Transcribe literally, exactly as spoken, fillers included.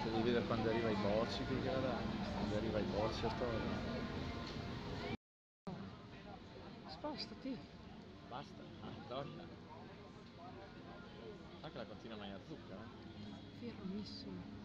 Devi vedere quando arriva i bocci che gliela dai. Quando arriva i bocci a storia. Spostati. Basta, ah, torna. Sa che la continua a mangiare zucchero? Fermissimo.